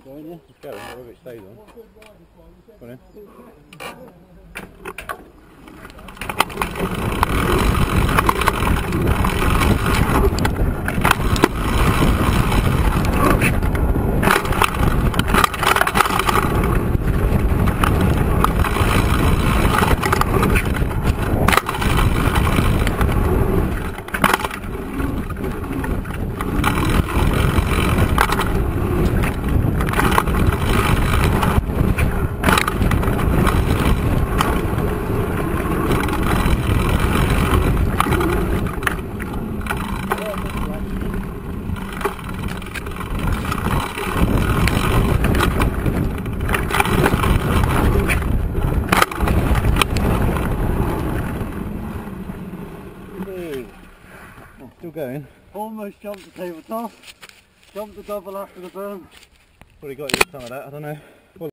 Keep going, yeah? It's going, whatever it stays on. Go on in. Still going. Almost jumped the tabletop. Jumped the double after the burn. Probably got you some of that, I don't know.